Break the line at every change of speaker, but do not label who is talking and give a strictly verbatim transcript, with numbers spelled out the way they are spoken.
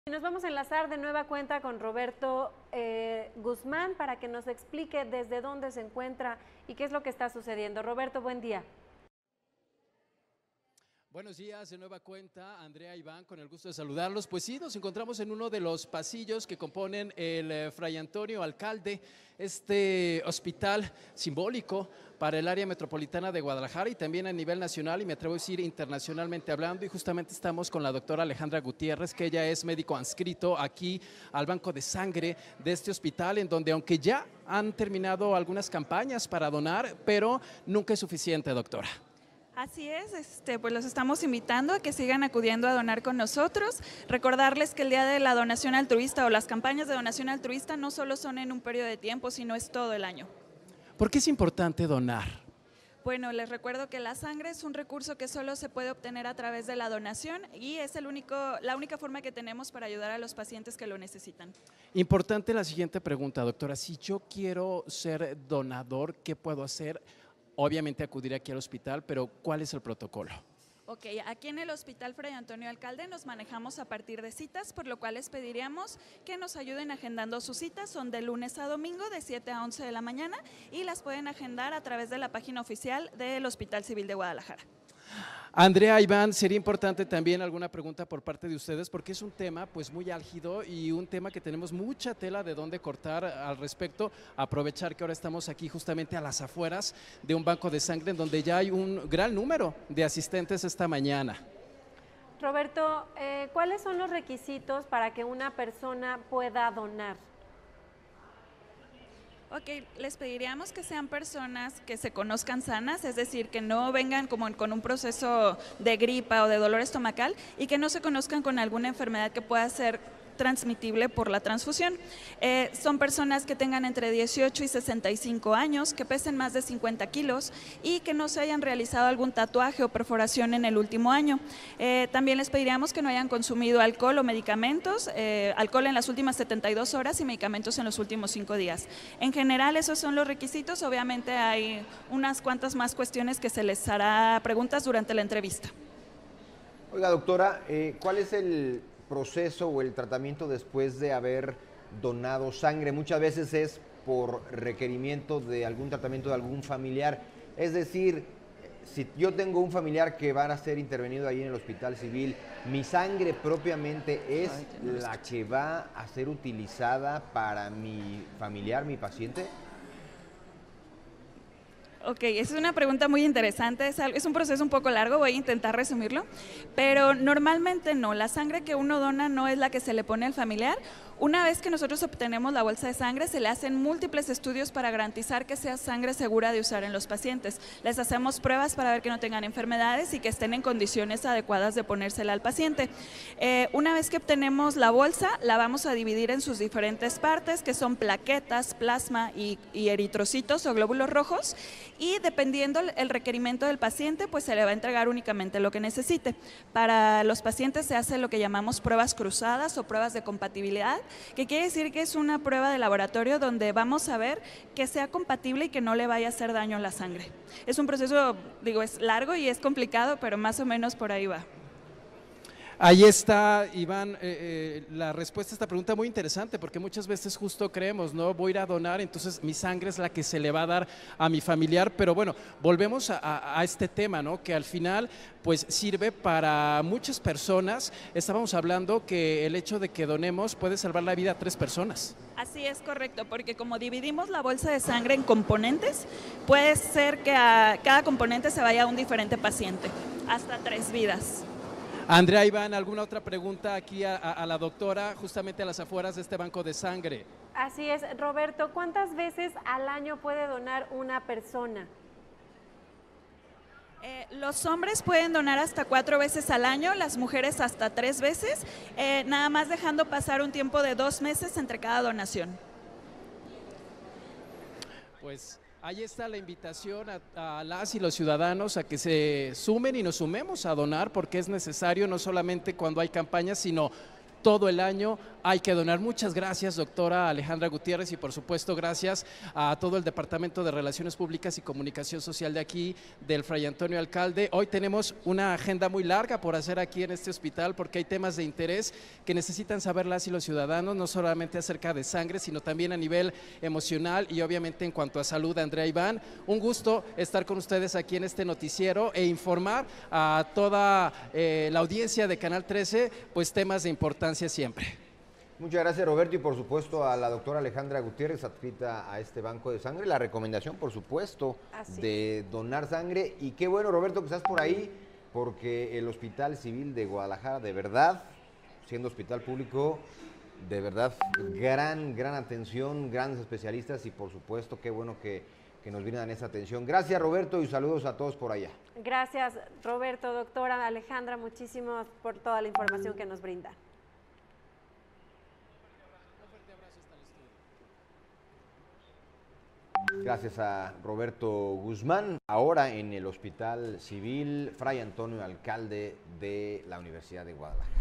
Y nos vamos a enlazar de nueva cuenta con Roberto eh, Guzmán para que nos explique desde dónde se encuentra y qué es lo que está sucediendo. Roberto, buen día.
Buenos días, de nueva cuenta, Andrea, Iván, con el gusto de saludarlos. Pues sí, nos encontramos en uno de los pasillos que componen el eh, Fray Antonio Alcalde, este hospital simbólico para el área metropolitana de Guadalajara y también a nivel nacional y me atrevo a decir internacionalmente hablando, y justamente estamos con la doctora Alejandra Gutiérrez, que ella es médico adscrito aquí al banco de sangre de este hospital, en donde aunque ya han terminado algunas campañas para donar, pero nunca es suficiente, doctora.
Así es, este, pues los estamos invitando a que sigan acudiendo a donar con nosotros. Recordarles que el día de la donación altruista o las campañas de donación altruista no solo son en un periodo de tiempo, sino es todo el año.
¿Por qué es importante donar?
Bueno, les recuerdo que la sangre es un recurso que solo se puede obtener a través de la donación y es el único, la única forma que tenemos para ayudar a los pacientes que lo necesitan.
Importante la siguiente pregunta, doctora. Si yo quiero ser donador, ¿qué puedo hacer? Obviamente acudir aquí al hospital, pero ¿cuál es el protocolo?
Ok, aquí en el Hospital Fray Antonio Alcalde nos manejamos a partir de citas, por lo cual les pediríamos que nos ayuden agendando sus citas. Son de lunes a domingo de siete a once de la mañana y las pueden agendar a través de la página oficial del Hospital Civil de Guadalajara.
Andrea, Iván, sería importante también alguna pregunta por parte de ustedes porque es un tema pues muy álgido y un tema que tenemos mucha tela de dónde cortar al respecto. Aprovechar que ahora estamos aquí justamente a las afueras de un banco de sangre en donde ya hay un gran número de asistentes esta mañana.
Roberto, eh, ¿cuáles son los requisitos para que una persona pueda donar?
Ok, les pediríamos que sean personas que se conozcan sanas, es decir, que no vengan como con un proceso de gripa o de dolor estomacal y que no se conozcan con alguna enfermedad que pueda ser transmitible por la transfusión. Eh, son personas que tengan entre dieciocho y sesenta y cinco años, que pesen más de cincuenta kilos y que no se hayan realizado algún tatuaje o perforación en el último año. Eh, también les pediríamos que no hayan consumido alcohol o medicamentos, eh, alcohol en las últimas setenta y dos horas y medicamentos en los últimos cinco días. En general esos son los requisitos, obviamente hay unas cuantas más cuestiones que se les hará preguntas durante la entrevista.
Oiga, doctora, eh, ¿cuál es el proceso o el tratamiento después de haber donado sangre? Muchas veces es por requerimiento de algún tratamiento de algún familiar. Es decir, si yo tengo un familiar que va a ser intervenido ahí en el hospital civil, ¿mi sangre propiamente es la que va a ser utilizada para mi familiar, mi paciente?
Ok, esa es una pregunta muy interesante, es, algo, es un proceso un poco largo, voy a intentar resumirlo, pero normalmente no, la sangre que uno dona no es la que se le pone al familiar. Una vez que nosotros obtenemos la bolsa de sangre, se le hacen múltiples estudios para garantizar que sea sangre segura de usar en los pacientes. Les hacemos pruebas para ver que no tengan enfermedades y que estén en condiciones adecuadas de ponérsela al paciente. Eh, una vez que obtenemos la bolsa, la vamos a dividir en sus diferentes partes, que son plaquetas, plasma y, y eritrocitos o glóbulos rojos, y dependiendo el requerimiento del paciente, pues se le va a entregar únicamente lo que necesite. Para los pacientes se hace lo que llamamos pruebas cruzadas o pruebas de compatibilidad, que quiere decir que es una prueba de laboratorio donde vamos a ver que sea compatible y que no le vaya a hacer daño a la sangre. Es un proceso, digo, es largo y es complicado, pero más o menos por ahí va.
Ahí está, Iván, eh, eh, la respuesta a esta pregunta muy interesante, porque muchas veces justo creemos, no voy a ir a donar, entonces mi sangre es la que se le va a dar a mi familiar, pero bueno, volvemos a, a, a este tema, ¿no? Que al final pues sirve para muchas personas. Estábamos hablando que el hecho de que donemos puede salvar la vida a tres personas.
Así es, correcto, porque como dividimos la bolsa de sangre en componentes, puede ser que a cada componente se vaya a un diferente paciente, hasta tres vidas.
Andrea, Iván, ¿alguna otra pregunta aquí a, a, a la doctora, justamente a las afueras de este banco de sangre?
Así es, Roberto, ¿cuántas veces al año puede donar una persona?
Eh, los hombres pueden donar hasta cuatro veces al año, las mujeres hasta tres veces, eh, nada más dejando pasar un tiempo de dos meses entre cada donación.
Pues ahí está la invitación a, a las y los ciudadanos a que se sumen y nos sumemos a donar, porque es necesario no solamente cuando hay campañas, sino todo el año hay que donar. Muchas gracias, doctora Alejandra Gutiérrez, y por supuesto gracias a todo el Departamento de Relaciones Públicas y Comunicación Social de aquí, del Fray Antonio Alcalde. Hoy tenemos una agenda muy larga por hacer aquí en este hospital, porque hay temas de interés que necesitan saber las y los ciudadanos, no solamente acerca de sangre, sino también a nivel emocional y obviamente en cuanto a salud. Andrea Iván, un gusto estar con ustedes aquí en este noticiero e informar a toda eh, la audiencia de Canal trece, pues temas de importancia siempre.
Muchas gracias, Roberto, y por supuesto a la doctora Alejandra Gutiérrez, adscrita a este banco de sangre. La recomendación, por supuesto,
Así
de donar sangre. Y qué bueno, Roberto, que estás por ahí, porque el Hospital Civil de Guadalajara, de verdad, siendo hospital público, de verdad, gran, gran atención, grandes especialistas, y por supuesto, qué bueno que, que nos brindan esa atención. Gracias, Roberto, y saludos a todos por allá.
Gracias, Roberto, doctora Alejandra, muchísimo por toda la información que nos brinda.
Gracias a Roberto Guzmán, ahora en el Hospital Civil Fray Antonio Alcalde de la Universidad de Guadalajara.